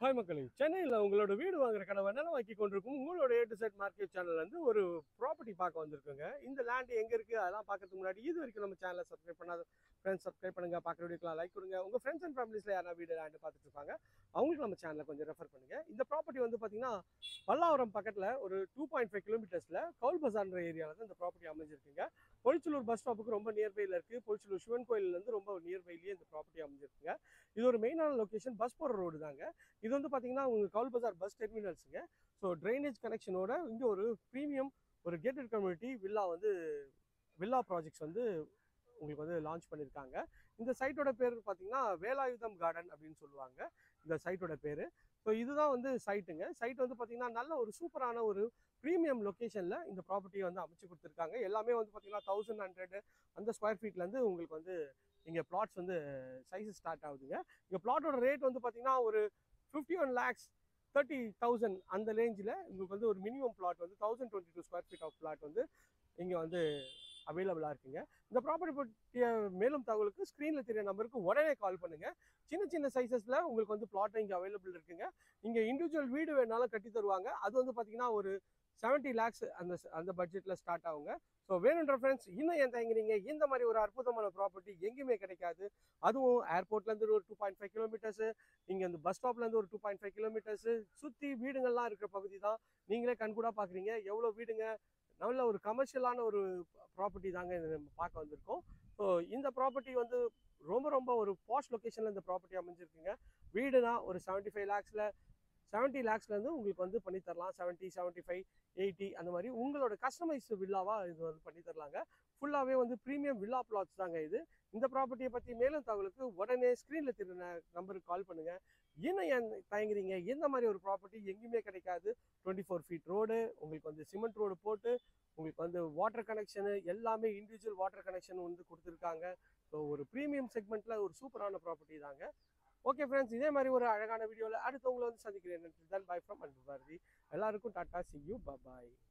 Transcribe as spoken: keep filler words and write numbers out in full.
Hi மக்களே, சென்னையில் உங்களோட வீடு வாங்குற கனவை நனவாக்கி கொண்டிருக்கும் உங்களோட ஏ டு செட் மார்க்கெட் சேனல்ல இருந்து ஒரு ப்ராப்பர்ட்டி பார்க்க வந்திருக்குங்க. இந்த லேண்ட் எங்க இருக்கு அதெல்லாம் பார்க்கறதுக்கு முன்னாடி இது வரைக்கும் நம்ம சேனலை சப்ஸ்கிரைப் பண்ணாத ஃப்ரெண்ட்ஸ் சப்ஸ்கிரைப் பண்ணுங்க. பார்க்குற வீடியோக்கெல்லாம் லைக் கொடுங்க. உங்க ஃப்ரெண்ட்ஸ் அண்ட் ஃபேமிலிஸ்ல யாரா வீடு லேண்ட் பார்த்துட்டு இருப்பாங்க, அவங்களுக்கு நம்ம சேனலை கொஞ்சம் ரெஃபர் பண்ணுங்க. இந்த ப்ராப்பர்ட்டி வந்து பார்த்தீங்கன்னா பல்லாவரம் பக்கத்தில் ஒரு டூ பாயிண்ட் ஃபைவ் கிலோமீட்டர்ஸ்ல கவுல் பசார்ன்ற ஏரியாவில் தான் இந்த ப்ராப்பர்ட்டி அமைஞ்சிருக்குங்க. பொழிச்சலூர் பஸ் ஸ்டாப்புக்கு ரொம்ப நியர்பையில் இருக்கு. பொழிச்சலூர் சிவன் கோயிலேருந்து ரொம்ப நியர்பைலேயே இந்த ப்ராப்பர்ட்டி அமைஞ்சிருக்குங்க. இது ஒரு மெயினான லொக்கேஷன், பஸ் போகிற ரோடு தாங்க. இது வந்து பார்த்தீங்கன்னா உங்களுக்கு கவுல் பசார் பஸ் டெர்மினல்ஸுங்க. ஸோ ட்ரைனேஜ் கனெக்ஷனோட இங்கே ஒரு ப்ரீமியம் ஒரு கேட்டட் கம்யூனிட்டி வில்லா வந்து வில்லா ப்ராஜெக்ட்ஸ் வந்து உங்களுக்கு வந்து லான்ச் பண்ணியிருக்காங்க. இந்த சைட்டோட பேர் பார்த்தீங்கன்னா வேலாயுதம் கார்டன் அப்படின்னு சொல்லுவாங்க இந்த சைட்டோட பேர். ஸோ இதுதான் வந்து சைட்டுங்க. சைட் வந்து பார்த்தீங்கன்னா நல்ல ஒரு சூப்பரான ஒரு ப்ரீமியம் லொக்கேஷனில் இந்த ப்ராப்பர்ட்டியை வந்து அமைச்சு கொடுத்துருக்காங்க. எல்லாமே வந்து பார்த்தீங்கன்னா தௌசண்ட் ஹண்ட்ரட் அந்த ஸ்கொயர் ஃபீட்லேருந்து உங்களுக்கு வந்து இங்கே பிளாட்ஸ் வந்து சைஸஸ் ஸ்டார்ட் ஆகுதுங்க. இங்கே பிளாட்டோட ரேட் வந்து பார்த்தீங்கன்னா ஒரு fifty one lakhs thirty thousand அந்த ரேஞ்சில் உங்களுக்கு வந்து ஒரு மினிமம் பிளாட் வந்து thousand twenty two square feet of plot வந்து இங்கே வந்து அவைலபிளாக இருக்குங்க. இந்த ப்ராப்பர்ட்டி பற்றிய மேலும் தகவலுக்கு ஸ்க்ரீனில் தெரிய நம்பருக்கு உடனே கால் பண்ணுங்கள். சின்ன சின்ன சைஸஸில் உங்களுக்கு வந்து பிளாட் இங்கே அவைலபிள் இருக்குங்க. இங்கே இண்டிவிஜுவல் வீடு வேணாலும் கட்டி தருவாங்க. அது வந்து பார்த்தீங்கன்னா ஒரு செவன்ட்டி லேக்ஸ் அந்த அந்த பட்ஜெட்டில் ஸ்டார்ட் ஆகுங்க. ஸோ வேணுன்ற ஃப்ரெண்ட்ஸ் இன்னும் ஏன் தயங்குறீங்க? இந்த மாதிரி ஒரு அற்புதமான ப்ராப்பர்ட்டி எங்கேயுமே கிடைக்காது. அதுவும் ஏர்போர்ட்லேருந்து ஒரு டூ பாயிண்ட் ஃபைவ் கிலோமீட்டர்ஸு, இங்கே இந்த பஸ் ஸ்டாப்லேருந்து ஒரு டூ பாயிண்ட் ஃபைவ் கிலோமீட்டர்ஸு சுற்றி வீடுங்கள்லாம் இருக்கிற பகுதி தான். நீங்களே கண்கூடாக பார்க்குறீங்க எவ்வளோ வீடுங்க. நல்ல ஒரு கமர்ஷியலான ஒரு ப்ராப்பர்ட்டி தாங்க இது நம்ம பார்க்க வந்திருக்கோம். ஸோ இந்த ப்ராப்பர்ட்டி வந்து ரொம்ப ரொம்ப ஒரு பாஷ் லொக்கேஷனில் இந்த ப்ராப்பர்ட்டி அமைஞ்சிருக்குங்க. வீடுனா ஒரு செவன்ட்டி ஃபைவ் லேக்ஸில் செவன்ட்டி லேக்ஸ்லேருந்து உங்களுக்கு வந்து பண்ணி தரலாம். செவன்ட்டி செவன்ட்டி ஃபைவ் எயிட்டி அந்த மாதிரி உங்களோட கஸ்டமைஸ் வில்லாவாக இது வந்து பண்ணி தரலாங்க. ஃபுல்லாகவே வந்து ப்ரீமியம் வில்லா பிளாட்ஸ் தாங்க இது. இந்த ப்ராப்பர்ட்டியை பற்றி மேலும் தகவலுக்கு உடனே ஸ்க்ரீனில் தெரியுற நம்பருக்கு கால் பண்ணுங்கள். இன்னும் ஏன் தயங்குறீங்க? இந்த மாதிரி ஒரு ப்ராப்பர்ட்டி எங்கேயுமே கிடைக்காது. டுவெண்ட்டி ஃபோர் ஃபீட் ரோடு உங்களுக்கு வந்து சிமெண்ட் ரோடு போட்டு உங்களுக்கு வந்து வாட்டர் கனெக்ஷனு எல்லாமே இண்டிவிஜுவல் வாட்டர் கனெக்ஷன் வந்து கொடுத்துருக்காங்க. ஸோ ஒரு ப்ரீமியம் செக்மெண்ட்டில் ஒரு சூப்பரான ப்ராப்பர்ட்டி தாங்க. ஓகே ஃப்ரெண்ட்ஸ், இதே மாதிரி ஒரு அழகான வீடியோவில் அடுத்தவங்களை வந்து சந்திக்கிறேன். தான் பாய் ஃப்ரம் அன்பு பாரதி. எல்லாருக்கும் டாட்டா, சி யூ, பாய்.